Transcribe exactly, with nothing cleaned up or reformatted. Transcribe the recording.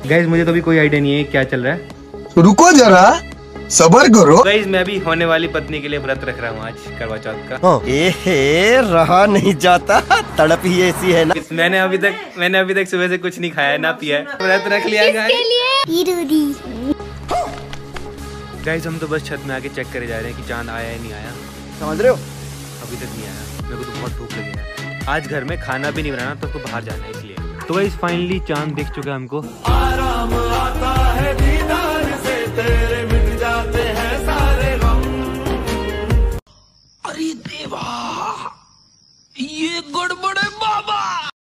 Guys मुझे तो भी कोई आइडिया नहीं है क्या चल रहा है, रुको जरा सबर करो। गाइस मैं भी होने वाली पत्नी के लिए व्रत रख रहा हूँ आज करवा चौथ का। एहे रहा नहीं जाता, तड़प ही ऐसी है ना। मैंने अभी तक मैंने अभी तक सुबह से कुछ नहीं खाया ना पिया है, व्रत रख लिया गाइस। गाइस हम तो बस छत में आके चेक करे जा रहे हैं कि चांद आया है नहीं आया, समझ रहे हो? अभी तक नहीं आया। मेरे को तो बहुत भूख लगी है, आज घर में खाना भी नहीं बनाना तो बाहर जाना है इसलिए। तो गाइस फाइनली चांद दिख चुका है हमको।